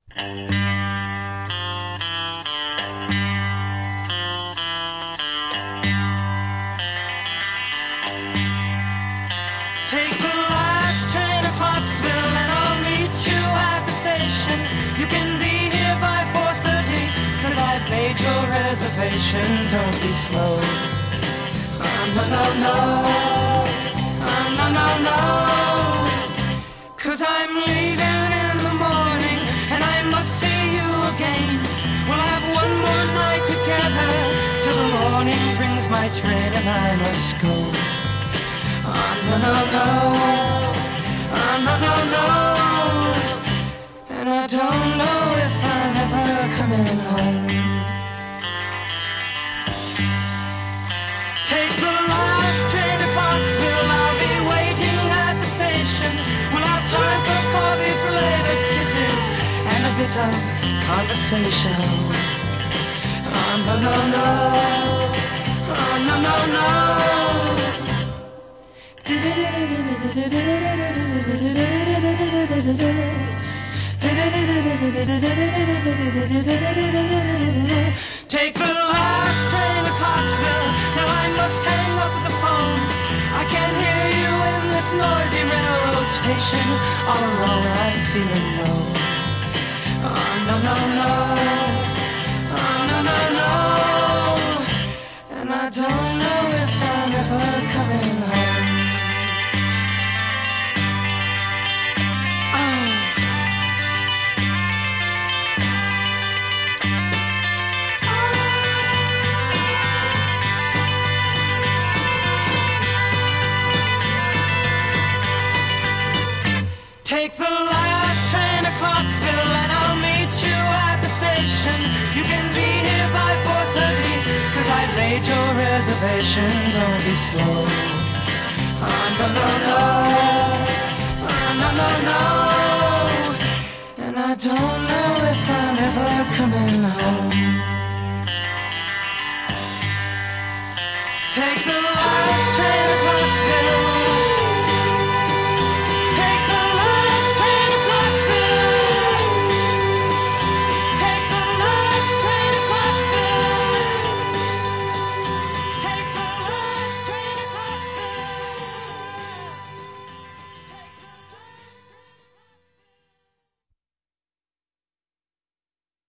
Take the last train to Pottsville and I'll meet you at the station. You can be here by 4:30, 'cause I've made your reservation. Don't be slow. No, no, no. No, no, no. 'Cause I'm leaving in the morning and I must see you again. We'll have one more night together till the morning brings my train and I must go. No, no, no. No, no, no. And I don't know if I'm ever coming home. Take the last train to Pottsville. I'll be waiting at the station. We'll have time for coffee, for later kisses, and a bit of conversation. No, no, no. No, no, no. Take the last train to Pottsville. Now I must hang up the phone. I can't hear you in this noisy railroad station. All alone I'm feeling low. No, no, no. No, no, no. And I don't know if I'm ever coming home. Take the last train to Clarksville and I'll meet you at the station. You can be here by 4:30, 'cause I've made your reservation. Don't be slow. No, no, no.